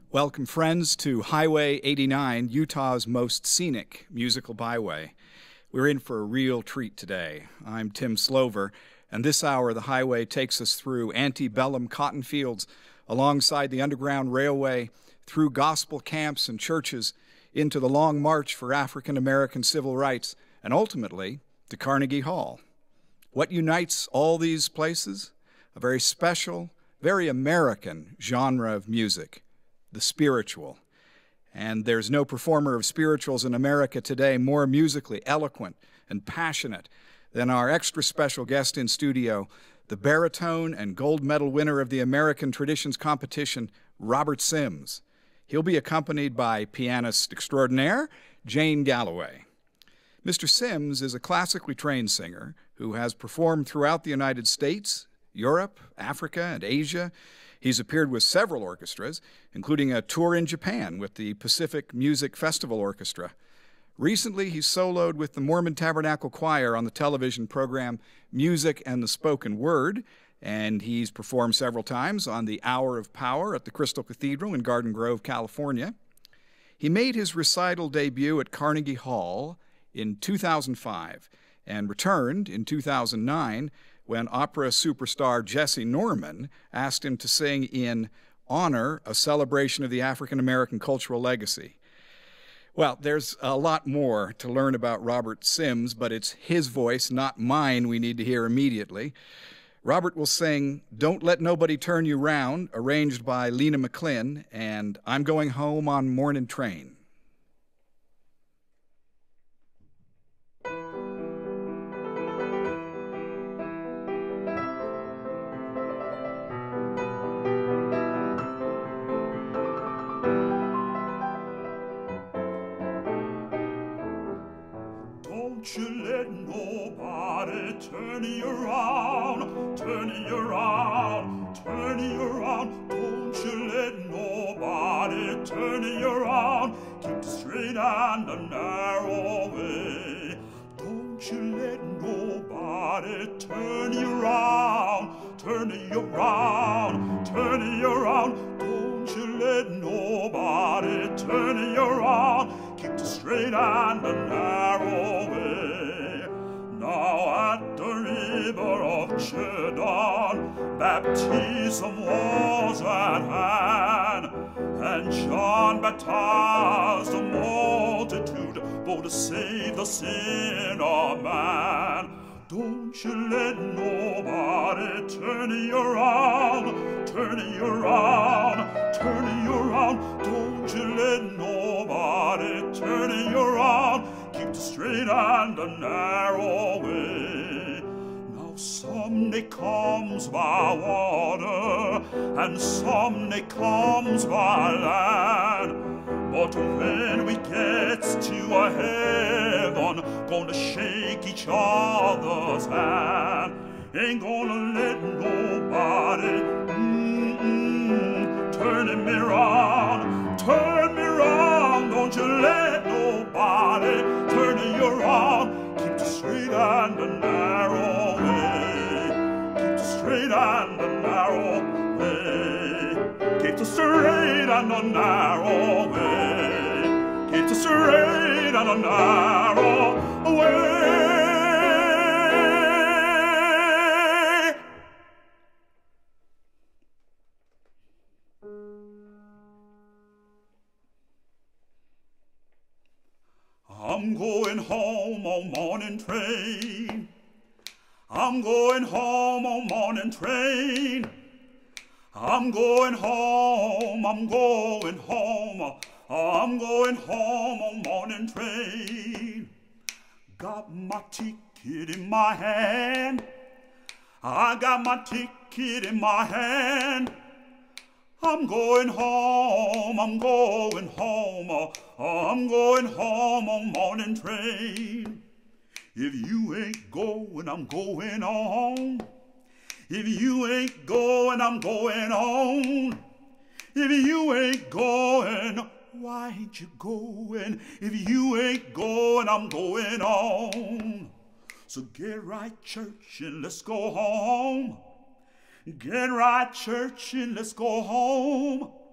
Welcome, friends, to Highway 89, Utah's most scenic musical byway. We're in for a real treat today. I'm Tim Slover, and this hour the highway takes us through antebellum cotton fields, alongside the Underground Railway, through gospel camps and churches, into the Long March for African American Civil Rights, and ultimately to Carnegie Hall. What unites all these places? A very special, very American genre of music, the spiritual. And there's no performer of spirituals in America today more musically eloquent and passionate than our extra special guest in studio, the baritone and gold medal winner of the American Traditions Competition, Robert Sims. He'll be accompanied by pianist extraordinaire Jane Galloway. Mr. Sims is a classically trained singer who has performed throughout the United States, Europe, Africa, and Asia. He's appeared with several orchestras, including a tour in Japan with the Pacific Music Festival Orchestra. Recently, he soloed with the Mormon Tabernacle Choir on the television program Music and the Spoken Word, and he's performed several times on the Hour of Power at the Crystal Cathedral in Garden Grove, California. He made his recital debut at Carnegie Hall in 2005 and returned in 2009 when opera superstar Jesse Norman asked him to sing in honor a celebration of the African American cultural legacy. Well, there's a lot more to learn about Robert Sims, but it's his voice, not mine, we need to hear immediately. Robert will sing Don't Let Nobody Turn You Round, arranged by Lena McClin, and I'm Going Home on Morning Train. Don't you let nobody turn you around, turn you around, turn you around. Don't you let nobody turn you around. Keep the straight and the narrow way. Don't you let nobody turn you around, turn you around, turn you around. Don't you let nobody turn you around. Keep the straight and the narrow way. Now at the river of Jordan, baptism was at hand, and John baptized the multitude, both to save the sin of man. Don't you let nobody turn you around, turn you around, turn you around. Don't you let nobody turn you around. Keep the straight and the narrow way. Now someday comes by water, and someday comes by land. But when we get to a heaven, gonna shake each other's hand. Ain't gonna let nobody turn me around, turn me around. Don't you let nobody turn you around. Keep the straight and the narrow way. Keep the straight and the narrow way. Keep the straight and the narrow way. Keep the straight and the narrow way. I'm going home on morning train. I'm going home on morning train. I'm going home, I'm going home. I'm going home on morning train. Got my ticket in my hand. I got my ticket in my hand. I'm going home, I'm going home. I'm going home on morning train. If you ain't going, I'm going on. If you ain't going, I'm going on. If you ain't going, why ain't you going? If you ain't going, I'm going on. So get right, church, and let's go home. Get right, church, and let's go home.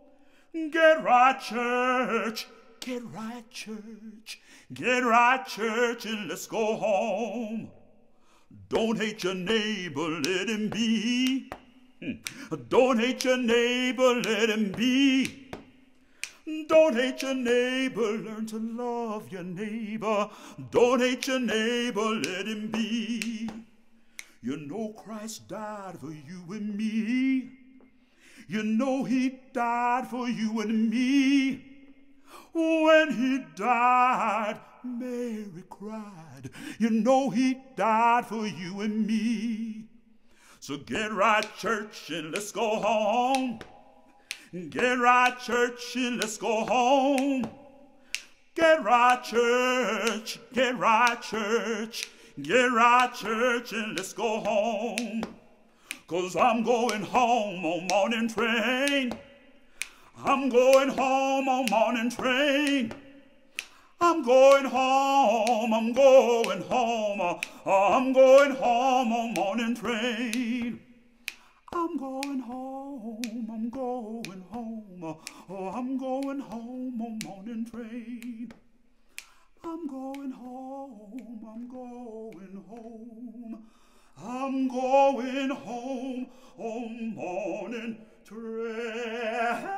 Get right, church. Get right, church. Get right, church, and let's go home. Don't hate your neighbor, let him be. Don't hate your neighbor, let him be. Don't hate your neighbor, learn to love your neighbor. Don't hate your neighbor, let him be. You know Christ died for you and me. You know he died for you and me. When he died, Mary cried. You know he died for you and me. So get right, church, and let's go home. Get right, church, and let's go home. Get right, church, get right, church. Get right, church, and let's go home. 'Cause I'm going home on morning train. I'm going home on morning train. I'm going home, I'm going home. I'm going home on morning train. I'm going home, I'm going home. Oh, I'm going home on morning train. I'm going home, I'm going home. I'm going home on morning train.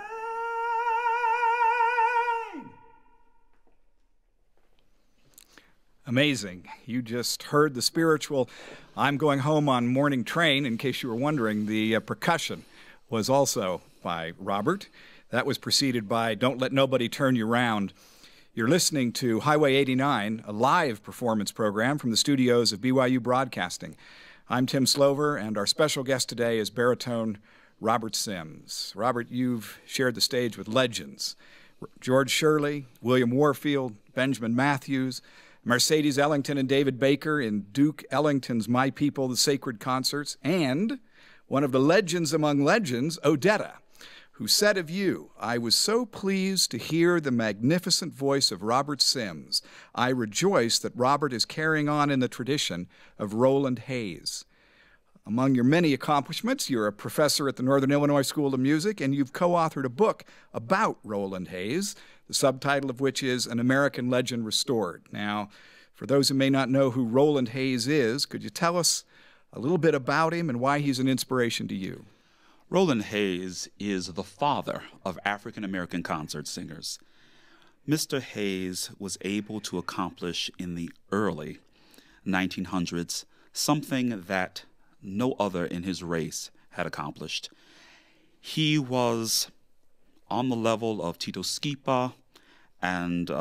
Amazing. You just heard the spiritual I'm Going Home on Morning Train. In case you were wondering, the percussion was also by Robert. That was preceded by Don't Let Nobody Turn You Round. You're listening to Highway 89, a live performance program from the studios of BYU Broadcasting. I'm Tim Slover, and our special guest today is baritone Robert Sims. Robert, you've shared the stage with legends. George Shirley, William Warfield, Benjamin Matthews, Mercedes Ellington and David Baker in Duke Ellington's My People, the Sacred Concerts, and one of the legends among legends, Odetta, who said of you, I was so pleased to hear the magnificent voice of Robert Sims. I rejoice that Robert is carrying on in the tradition of Roland Hayes. Among your many accomplishments, you're a professor at the Northern Illinois School of Music, and you've co-authored a book about Roland Hayes, the subtitle of which is An American Legend Restored. Now, for those who may not know who Roland Hayes is, could you tell us a little bit about him and why he's an inspiration to you? Roland Hayes is the father of African American concert singers. Mr. Hayes was able to accomplish in the early 1900s something that no other in his race had accomplished. He was on the level of Tito Schipa and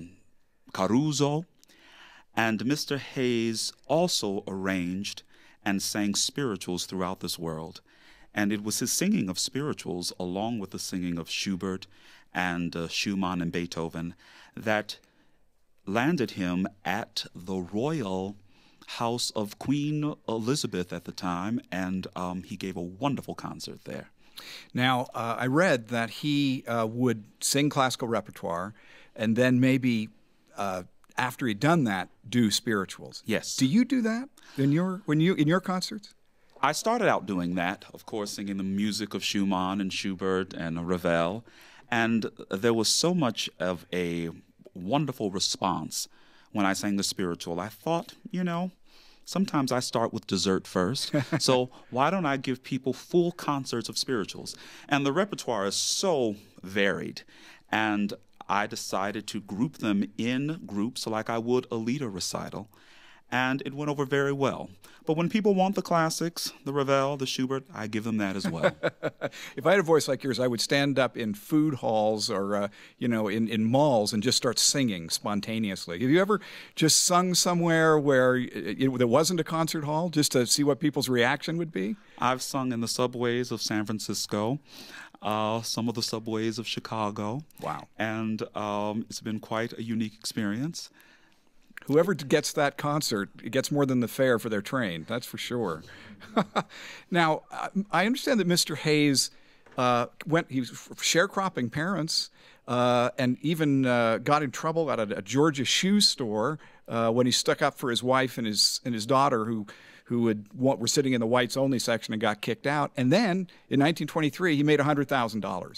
Caruso, and Mr. Hayes also arranged and sang spirituals throughout this world. And it was his singing of spirituals, along with the singing of Schubert and Schumann and Beethoven, that landed him at the royal house of Queen Elizabeth at the time, and he gave a wonderful concert there. Now, I read that he would sing classical repertoire, and then maybe after he'd done that, do spirituals. Yes. Do you do that in your concerts? I started out doing that, of course, singing the music of Schumann and Schubert and Ravel, and there was so much of a wonderful response when I sang the spiritual. I thought, sometimes I start with dessert first, so why don't I give people full concerts of spirituals? And the repertoire is so varied, and I decided to group them in groups like I would a Lieder recital, and it went over very well. But when people want the classics, the Ravel, the Schubert, I give them that as well. If I had a voice like yours, I would stand up in food halls or, in malls and just start singing spontaneously. Have you ever just sung somewhere where there wasn't a concert hall just to see what people's reaction would be? I've sung in the subways of San Francisco, some of the subways of Chicago. Wow. And it's been quite a unique experience. Whoever gets that concert, it gets more than the fare for their train, that's for sure. Now, I understand that Mr. Hayes he was sharecropping parents and even got in trouble at a Georgia shoe store when he stuck up for his wife and his daughter who were sitting in the whites only section and got kicked out. And then in 1923, he made $100,000.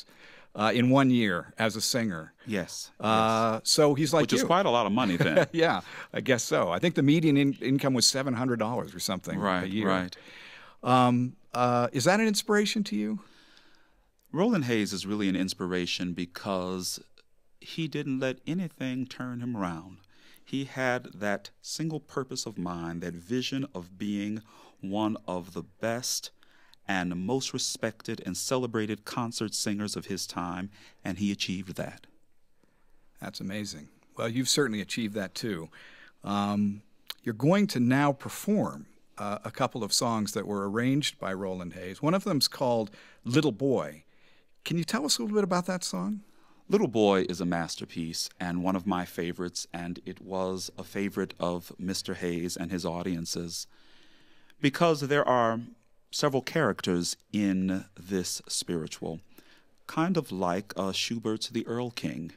in 1 year as a singer. Yes. So he's like Which is you. quite a lot of money then. Yeah, I guess so. I think the median income was $700 or something a year. Right. Is that an inspiration to you? Roland Hayes is really an inspiration because he didn't let anything turn him around. He had that single purpose of mind, that vision of being one of the best and most respected and celebrated concert singers of his time, and he achieved that. That's amazing. Well, you've certainly achieved that too. You're going to now perform a couple of songs that were arranged by Roland Hayes. One of them's called Little Boy. Can you tell us a little bit about that song? Little Boy is a masterpiece and one of my favorites, and it was a favorite of Mr. Hayes and his audiences because there are several characters in this spiritual, kind of like Schubert's The Earl King.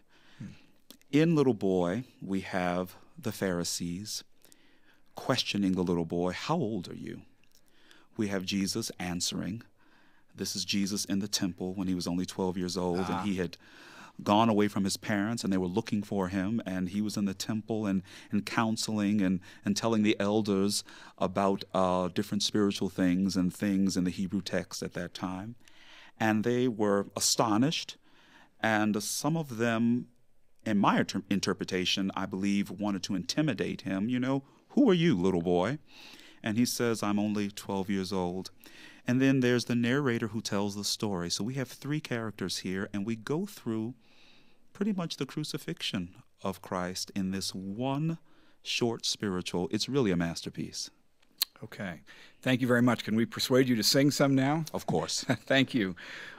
In Little Boy, we have the Pharisees questioning the little boy, "How old are you?" We have Jesus answering. This is Jesus in the temple when he was only 12 years old, and he had gone away from his parents, and they were looking for him, and he was in the temple and counseling and telling the elders about different spiritual things and things in the Hebrew text at that time. And they were astonished, and some of them, in my interpretation, I believe, wanted to intimidate him. You know, "Who are you, little boy?" And he says, "I'm only 12 years old." And then there's the narrator who tells the story. So we have three characters here, and we go through pretty much the crucifixion of Christ in this one short spiritual. It's really a masterpiece. Okay. Thank you very much. Can we persuade you to sing some now? Of course. Thank you.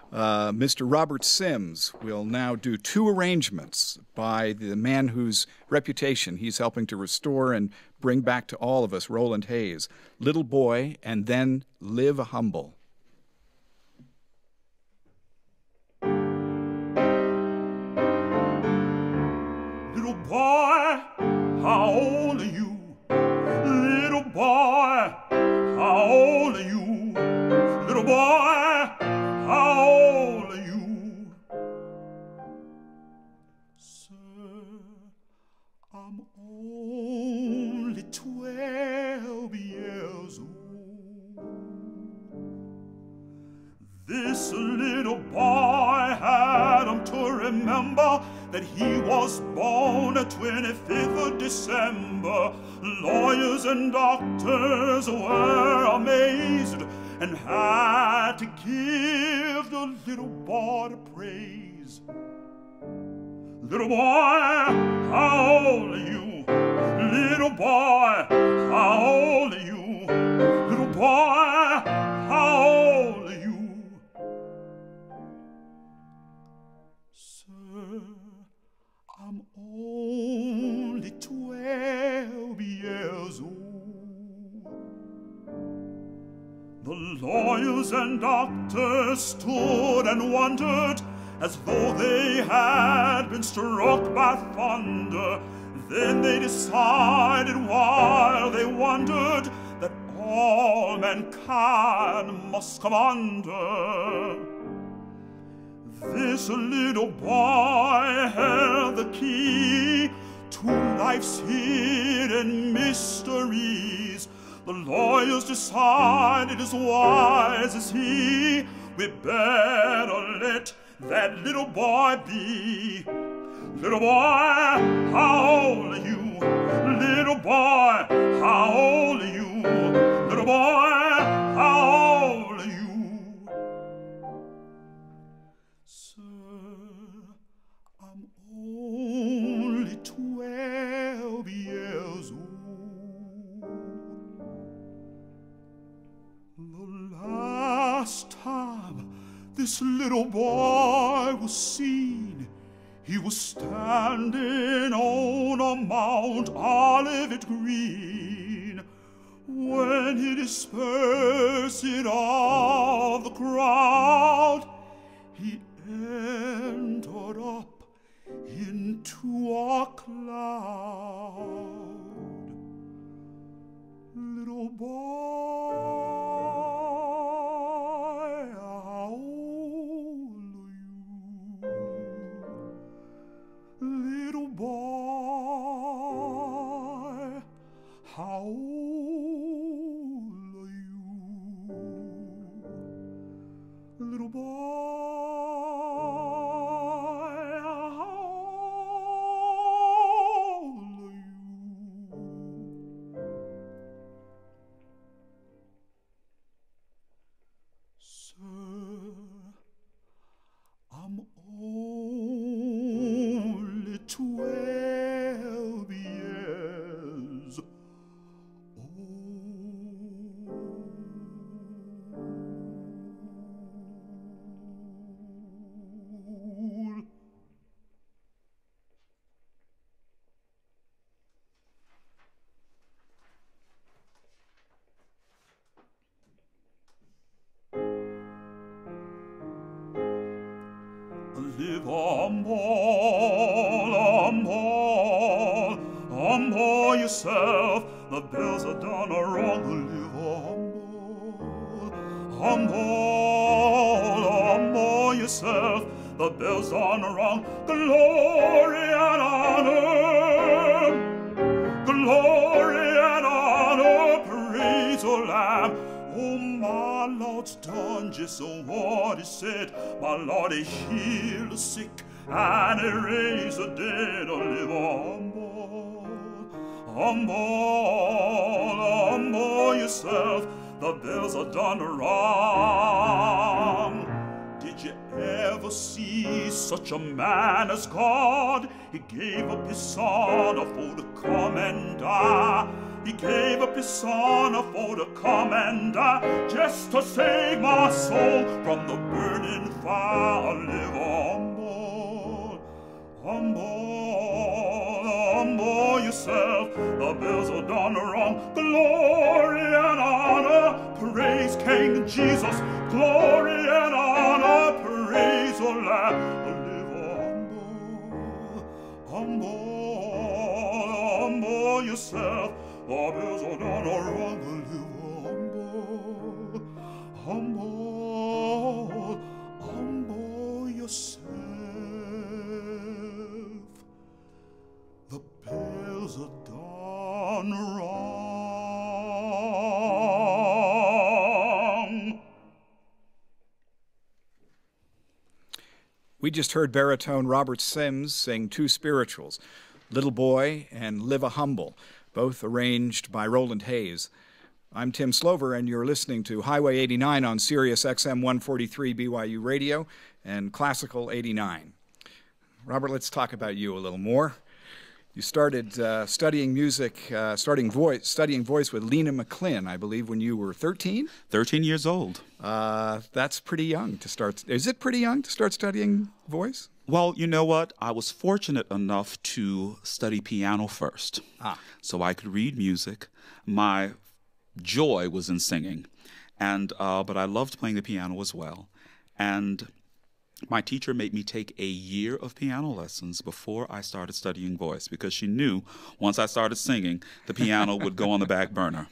Mr. Robert Sims will now do two arrangements by the man whose reputation he's helping to restore and bring back to all of us, Roland Hayes. Little Boy, and then Live Humble. Little boy, how old are you? Little boy, how old are you? Little boy, how old are you? Sir, I'm only 12 years old. This little boy had to remember that he was born the 25th of December. Lawyers and doctors were amazed and had to give the little boy the praise. Little boy, how old are you? Little boy, how old are you? Little boy, how old are you? Sir, I'm only 12 years old. The lawyers and doctors stood and wondered as though they had been struck by thunder. Then they decided while they wondered that all mankind must come under. This little boy held the key to life's hidden mysteries. The lawyers decided as wise as he, we better let that little boy be. Little boy, how old are you? Little boy, how old are you? Little boy, how old are you? Sir, I'm only 12 years old. The last time this little boy was seen, he was standing on a Mount Olivet Green. When he dispersed all the crowd, he entered up into a cloud. Little boy, how old are you? humble, humble yourself. The bells are done wrong. Live humble, humble yourself. The bells on wrong. Glory and honor, glory and honor. Praise the Lamb. Oh, my Lord's done just what he said. My Lord, he healed the sick and he raised the dead. Live humble, humble, humble yourself. The bells are done wrong. Did you ever see such a man as God? He gave up his son for to come and die. He gave up his son for to come and die, just to save my soul from the burning fire. Live humble, humble, humble yourself. The bells are done wrong. Glory and honor, praise King Jesus. Glory and honor, praise the Lamb. Live humble, humble yourself. The bells are done wrong. Live humble, humble yourself. The bells are done wrong. We just heard baritone Robert Sims sing two spirituals, Little Boy and Live a Humble, both arranged by Roland Hayes. I'm Tim Slover, and you're listening to Highway 89 on Sirius XM 143 BYU Radio and Classical 89. Robert, let's talk about you a little more. You started studying music, studying voice with Lena McClin, I believe, when you were 13? 13 years old. That's pretty young to start. Is it pretty young to start studying voice? Well, you know what? I was fortunate enough to study piano first, so I could read music. My joy was in singing, but I loved playing the piano as well. And my teacher made me take a year of piano lessons before I started studying voice, because she knew once I started singing, the piano would go on the back burner.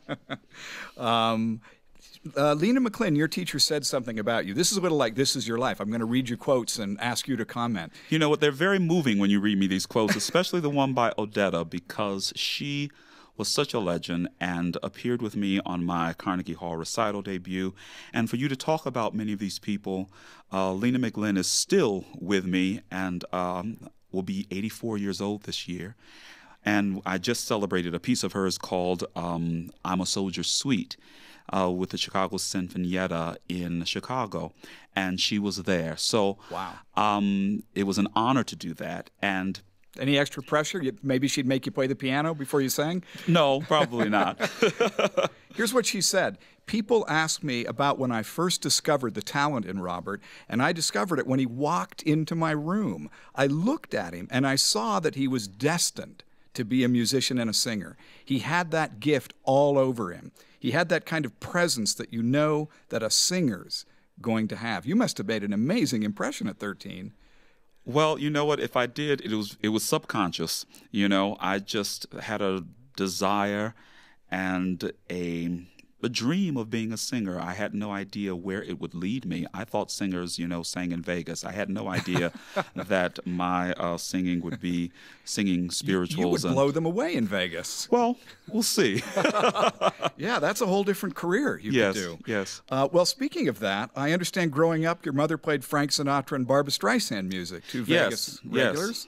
Lena McClin, your teacher said something about you. This is what like, this is your life. I'm going to read you quotes and ask you to comment. You know what? They're very moving when you read me these quotes, especially the one by Odetta, because she was such a legend and appeared with me on my Carnegie Hall recital debut. And for you to talk about many of these people, Lena McClin is still with me and will be 84 years old this year. And I just celebrated a piece of hers called I'm a Soldier Suite with the Chicago Sinfonietta in Chicago, and she was there. So wow. It was an honor to do that. And any extra pressure? Maybe she'd make you play the piano before you sang? No, probably not. Here's what she said. People ask me about when I first discovered the talent in Robert, and I discovered it when he walked into my room. I looked at him, and I saw that he was destined to be a musician and a singer. He had that gift all over him. He had that kind of presence that you know that a singer's going to have. You must have made an amazing impression at 13. Well, you know what? If I did, it was subconscious. You know, I just had a desire and a dream of being a singer. I had no idea where it would lead me. I thought singers, you know, sang in Vegas. I had no idea that my singing would be singing spirituals. You would blow them away in Vegas. Well, we'll see. Yeah, that's a whole different career you could do. Yes. Well, speaking of that, I understand growing up, your mother played Frank Sinatra and Barbra Streisand music, two Vegas regulars.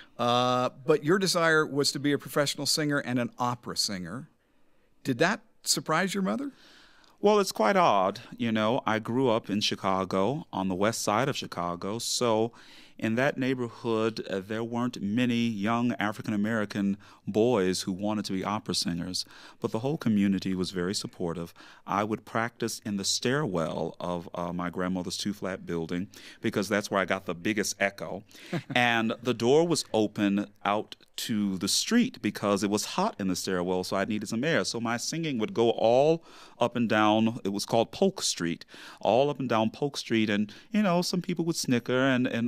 But your desire was to be a professional singer and an opera singer. Did that surprise your mother? Well, it's quite odd. You know, I grew up in Chicago, on the west side of Chicago, so in that neighborhood, there weren't many young African-American boys who wanted to be opera singers, but the whole community was very supportive. I would practice in the stairwell of my grandmother's two-flat building because that's where I got the biggest echo. And the door was open out to the street because it was hot in the stairwell, so I needed some air. So my singing would go all up and down, it was called Polk Street, all up and down Polk Street, and, you know, some people would snicker and others,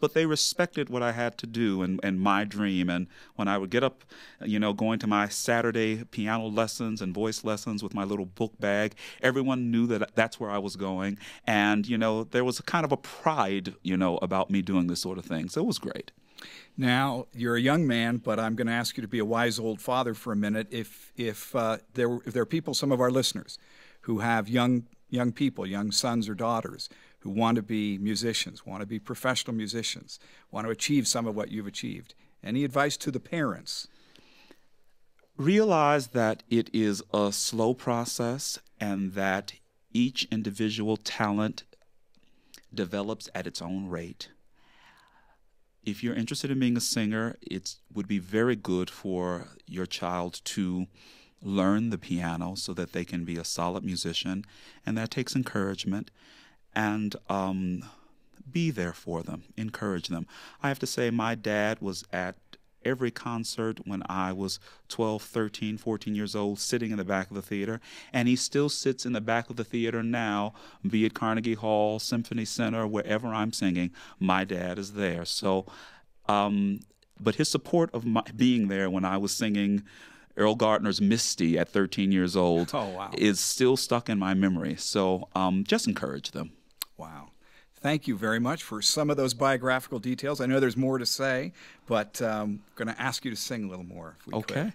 but they respected what I had to do and my dream. And when I would get up, going to my Saturday piano lessons and voice lessons with my little book bag, everyone knew that that's where I was going. And, there was a kind of a pride, about me doing this sort of thing. So it was great. Now, you're a young man, but I'm going to ask you to be a wise old father for a minute. If there are people, some of our listeners, who have young people, young sons or daughters, who want to be musicians, want to be professional musicians, want to achieve some of what you've achieved, any advice to the parents? Realize that it is a slow process and that each individual talent develops at its own rate. If you're interested in being a singer, it would be very good for your child to learn the piano so that they can be a solid musician, and that takes encouragement. And be there for them, encourage them. I have to say my dad was at every concert when I was 12, 13, 14 years old, sitting in the back of the theater, and he still sits in the back of the theater now, be it Carnegie Hall, Symphony Center, wherever I'm singing, my dad is there. So, but his support of my being there when I was singing Earl Gardner's Misty at 13 years old is still stuck in my memory. So just encourage them. Wow. Thank you very much for some of those biographical details. I know there's more to say, but I'm going to ask you to sing a little more if we could.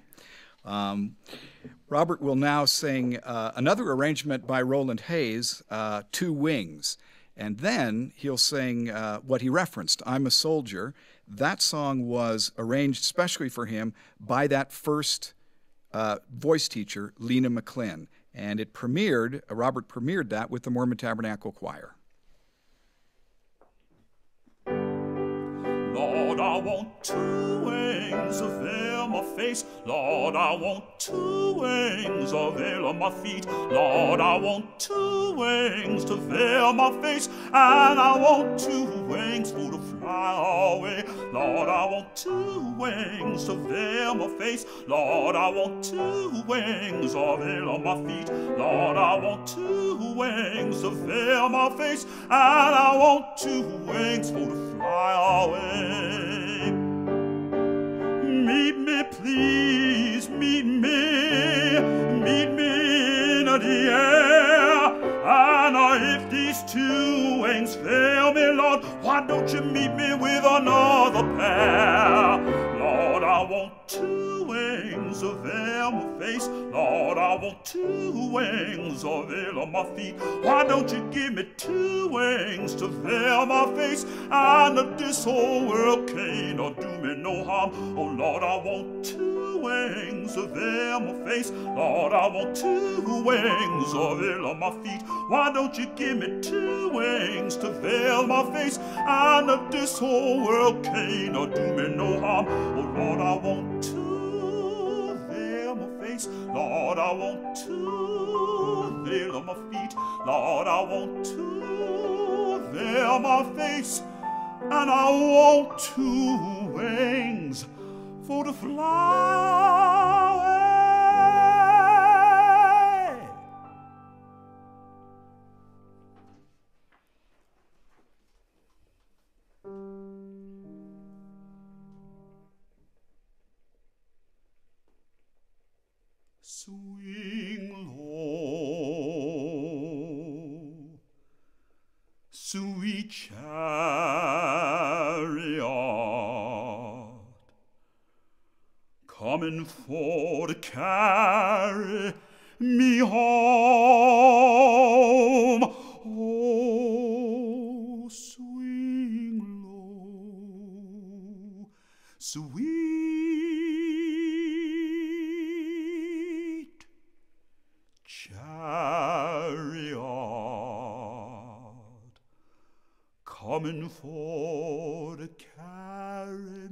Robert will now sing another arrangement by Roland Hayes, Two Wings, and then he'll sing what he referenced, I'm a Soldier. That song was arranged specially for him by that first voice teacher, Lena McClin, and it premiered, Robert premiered that with the Mormon Tabernacle Choir. Lord, I want two wings to veil my face. Lord, I want two wings to veil my feet. Lord, I want two wings to veil my face. And I want two wings for to fly away. Lord, I want two wings to veil my face. Lord, I want two wings to veil my feet. Lord, I want two wings to veil my face. And I want two wings for to fly away. Meet me, please, meet me in the air. And if these two wings fail me, Lord, why don't you meet me with another pair? Lord, I want two wings to veil my face. Lord, I want two wings to veil my feet. Why don't you give me two wings to veil my face? And if this whole world can't do me no harm, oh Lord, I want two wings to veil my face. Lord, I want two wings to veil my feet. Why don't you give me two wings to veil my face? And if this whole world can't do me no harm, oh Lord, I want two veil my face. Lord, I want two veil my feet. Lord, I want two veil my face. And I want two wings for to fly away. Swing low, sweet chariot, coming for to carry me home. Oh, swing low, sweet chariot, coming for to carry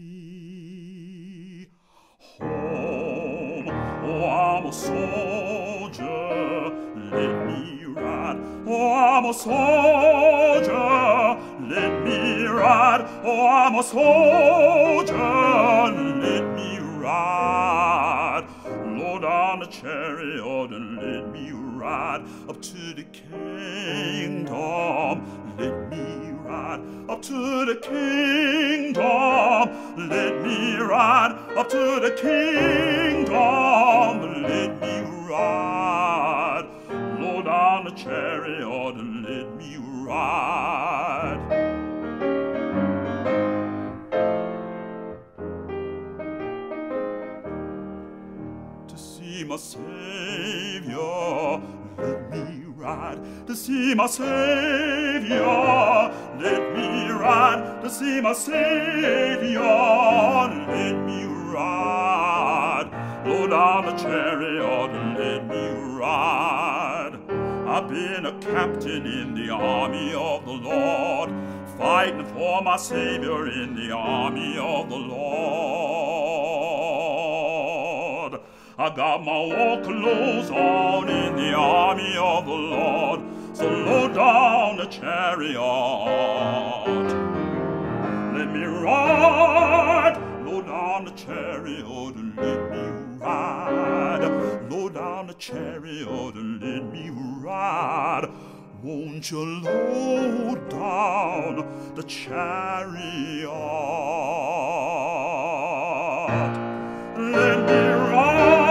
me home. Oh, I'm a soldier, let me ride. Oh, I'm a soldier, let me ride. Oh, I'm a soldier, let me ride. Lord, on a chariot and let me ride up to the kingdom. Let me ride. ride up to the kingdom. Let me ride up to the kingdom. Let me ride. Load down the chariot and let me ride. To see my Savior, let me ride. To see my Savior, let me ride. To see my Savior, let me ride. Load down the chariot and let me ride. I've been a captain in the army of the Lord, fighting for my Savior in the army of the Lord. I got my war clothes on in the army of the Lord, so load down the chariot. Let me ride, load down the chariot and let me ride. Load down the chariot and let me ride. Won't you load down the chariot? Let me ride.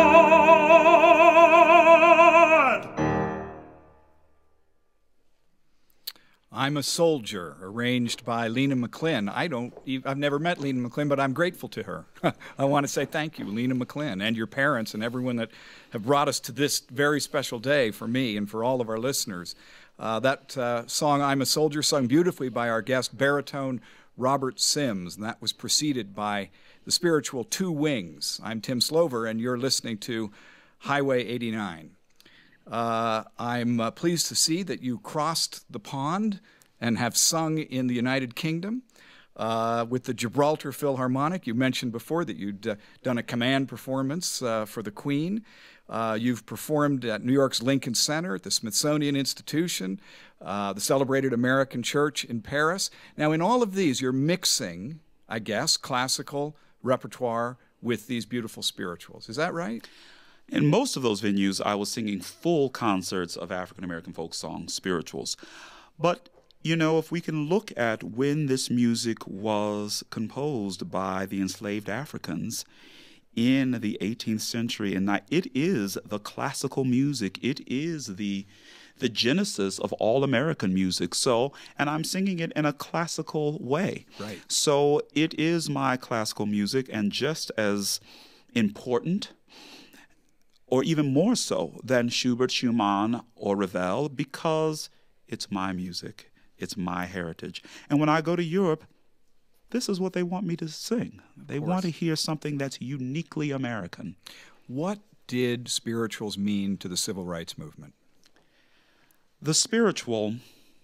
I'm a Soldier, arranged by Lena McClin. I've never met Lena McClin, but I'm grateful to her. I want to say thank you, Lena McClin, and your parents and everyone that have brought us to this very special day for me and for all of our listeners. That song, I'm a Soldier, sung beautifully by our guest baritone Robert Sims, and that was preceded by the spiritual Two Wings. I'm Tim Slover, and you're listening to Highway 89. I'm pleased to see that you crossed the pond and have sung in the United Kingdom with the Gibraltar Philharmonic. You mentioned before that you'd done a command performance for the Queen. You've performed at New York's Lincoln Center, at the Smithsonian Institution, the celebrated American Church in Paris. Now, in all of these, you're mixing, I guess, classical repertoire with these beautiful spirituals. Is that right? In most of those venues, I was singing full concerts of African American folk songs, spirituals. But, you know, if we can look at when this music was composed by the enslaved Africans in the 18th century, and it is the classical music. It is the genesis of all American music. So, and I'm singing it in a classical way. Right. So it is my classical music, and just as important, or even more so than Schubert, Schumann, or Ravel, because it's my music, it's my heritage. And when I go to Europe, this is what they want me to sing. They want to hear something that's uniquely American. What did spirituals mean to the civil rights movement? The spiritual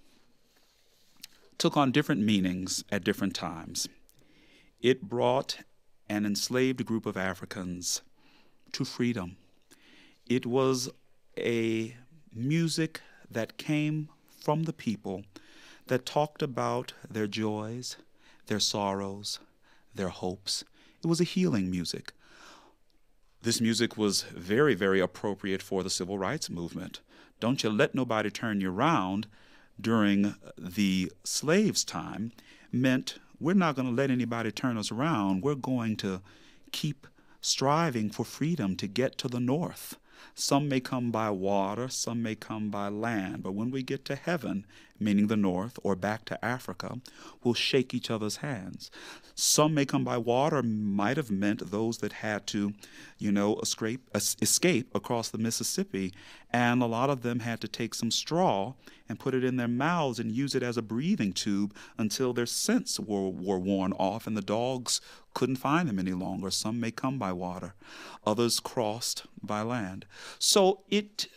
took on different meanings at different times. It brought an enslaved group of Africans to freedom. It was a music that came from the people, that talked about their joys, their sorrows, their hopes. It was a healing music. This music was very, very appropriate for the civil rights movement. Don't you let nobody turn you around during the slaves' time meant we're not going to let anybody turn us around. We're going to keep striving for freedom to get to the north. Some may come by water, some may come by land, but when we get to heaven, meaning the north, or back to Africa, we'll shake each other's hands. Some may come by water might have meant those that had to, escape across the Mississippi, and a lot of them had to take some straw and put it in their mouths and use it as a breathing tube until their scents were worn off and the dogs couldn't find them any longer. Some may come by water. Others crossed by land. So it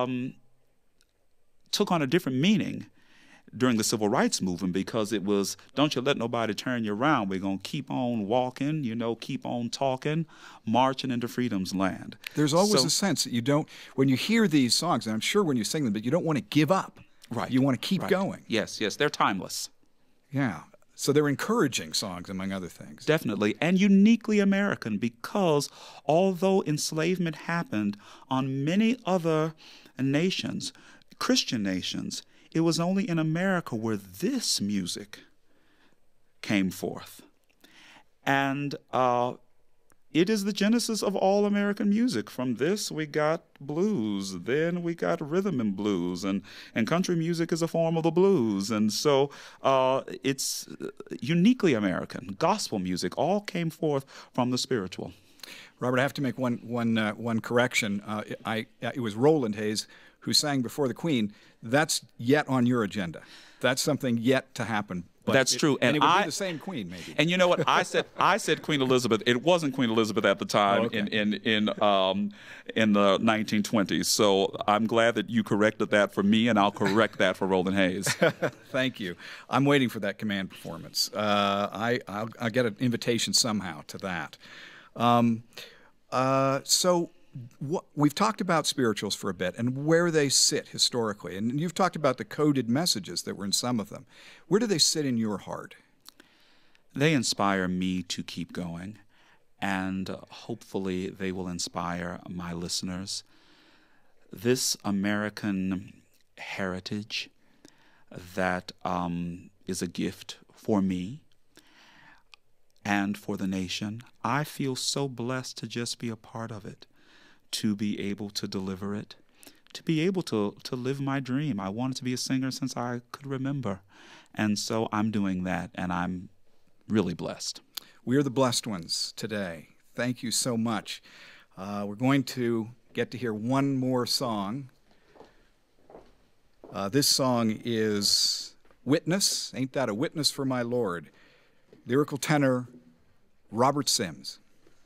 took on a different meaning during the civil rights movement, because it was, don't you let nobody turn you around. We're going to keep on walking, keep on talking, marching into freedom's land. There's always a sense that you don't, when you hear these songs, and I'm sure when you sing them, but you don't want to give up. Right. You want to keep going. Yes, they're timeless. Yeah. So they're encouraging songs, among other things. Definitely, and uniquely American, because although enslavement happened on many other nations, Christian nations, it was only in America where this music came forth. And it is the genesis of all American music. From this, we got blues. Then we got rhythm and blues. And country music is a form of the blues. And so it's uniquely American. Gospel music all came forth from the spiritual. Robert, I have to make one correction. It was Roland Hayes who sang before the Queen. That's yet on your agenda. That's something yet to happen. But that's true, and it would be the same Queen, maybe. And you know what I said? I said Queen Elizabeth. It wasn't Queen Elizabeth at the time. Okay. in the 1920s. So I'm glad that you corrected that for me, and I'll correct that for Roland Hayes. Thank you. I'm waiting for that command performance. I'll get an invitation somehow to that. So we've talked about spirituals for a bit and where they sit historically. And you've talked about the coded messages that were in some of them. Where do they sit in your heart? They inspire me to keep going, and hopefully they will inspire my listeners. This American heritage that is a gift for me and for the nation, I feel so blessed to just be a part of it, to be able to deliver it, to be able to live my dream. I wanted to be a singer since I could remember. And so I'm doing that, and I'm really blessed. We're the blessed ones today. Thank you so much. We're going to get to hear one more song. This song is Witness, Ain't That a Witness for My Lord? Lyrical tenor, Robert Sims.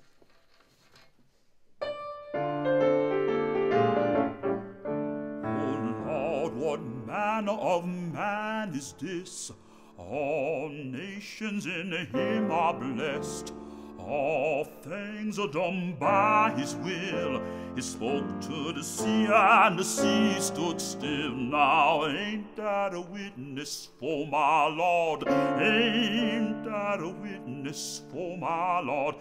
What manner of man is this? All nations in him are blessed. All things are done by his will. He spoke to the sea, and the sea stood still. Now ain't that a witness for my Lord? Ain't that a witness for my Lord?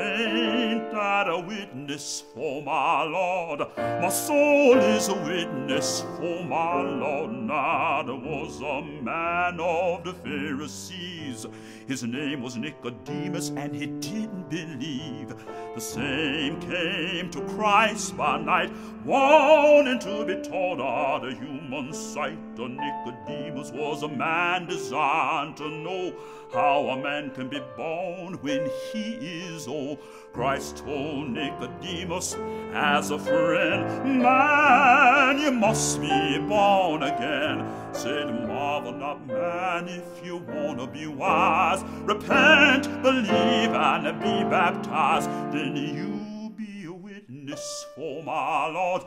Ain't that a witness for my Lord? My soul is a witness for my Lord. Now there was a man of the Pharisees. His name was Nicodemus, and he didn't believe. The same came to Christ by night, wanting to be taught of the human sight. The Nicodemus was a man designed to know how a man can be born when he is old. Christ told Nicodemus as a friend, man, you must be born again. Said, marvel not, man, if you want to be wise. Repent, believe, and be baptized. Then you be a witness for my Lord.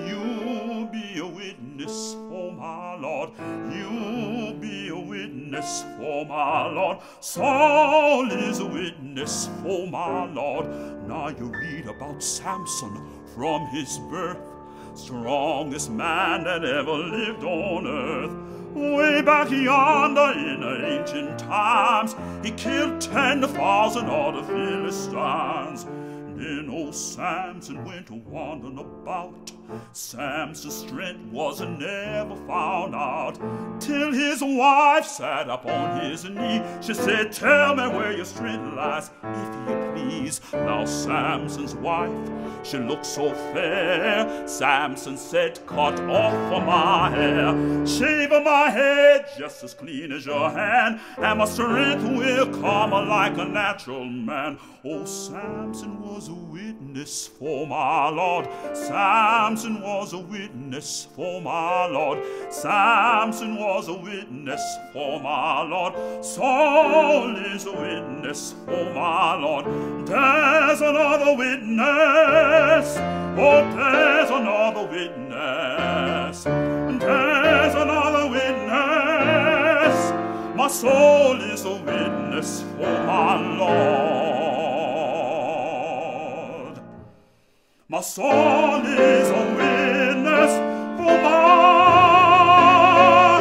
You be a witness for my Lord. You be a witness for my Lord. Saul is a witness for my Lord. Now you read about Samson from his birth, strongest man that ever lived on earth. Way back yonder in ancient times, he killed 10,000 of the Philistines. Then old Samson went wandering about. Samson's strength was never found out, till his wife sat up on his knee. She said, tell me where your strength lies, if you please. Now Samson's wife, she looked so fair. Samson said, cut off my hair, shave my head just as clean as your hand, and my strength will come like a natural man. Oh, Samson was a witness for my Lord. Samson was a witness for my Lord. Samson was a witness for my Lord. Saul is a witness for my Lord. There's another witness. Oh, there's another witness. There's another witness. My soul is a witness for my Lord. My soul is a witness for my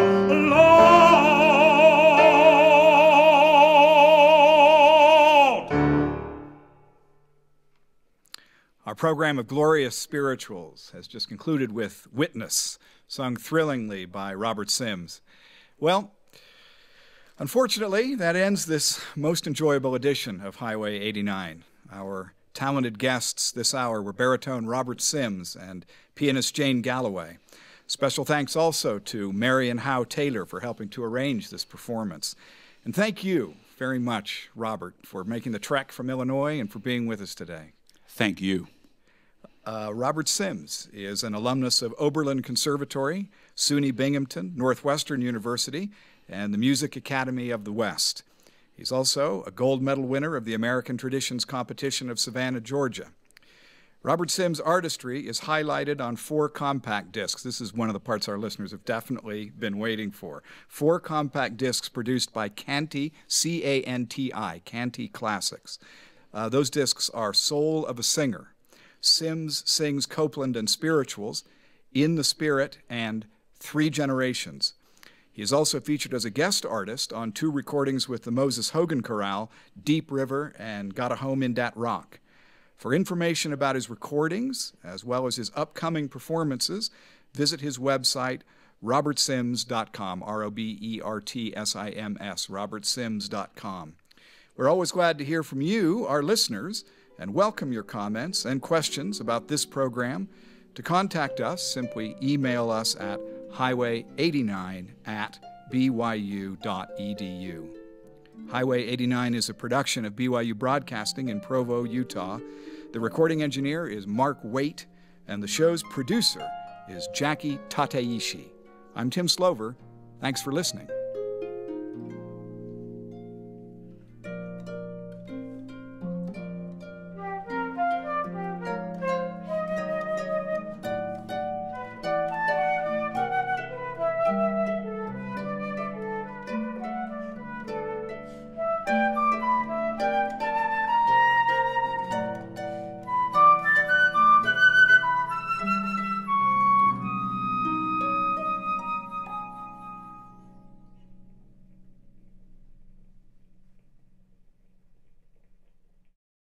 Lord. Our program of Glorious Spirituals has just concluded with Witness, sung thrillingly by Robert Sims. Well, Unfortunately, that ends this most enjoyable edition of Highway 89. Our talented guests this hour were baritone Robert Sims and pianist Jane Galloway. Special thanks also to Marion Howe Taylor for helping to arrange this performance. And thank you very much, Robert, for making the trek from Illinois and for being with us today. Thank you. Robert Sims is an alumnus of Oberlin Conservatory, SUNY Binghamton, Northwestern University, and the Music Academy of the West. He's also a gold medal winner of the American Traditions Competition of Savannah, Georgia. Robert Sims' artistry is highlighted on 4 compact discs. This is one of the parts our listeners have definitely been waiting for. 4 compact discs produced by Canty, C-A-N-T-I, Canty Classics. Those discs are Soul of a Singer, Sims Sings Copeland and Spirituals, In the Spirit, and 3 Generations. He is also featured as a guest artist on 2 recordings with the Moses Hogan Chorale, Deep River and Got a Home in Dat Rock. For information about his recordings, as well as his upcoming performances, visit his website, robertsims.com, R-O-B-E-R-T-S-I-M-S, robertsims.com. We're always glad to hear from you, our listeners, and welcome your comments and questions about this program. To contact us, simply email us at highway89@byu.edu. Highway 89 is a production of BYU Broadcasting in Provo, Utah. The recording engineer is Mark Waite, and the show's producer is Jackie Tateishi. I'm Tim Slover. Thanks for listening.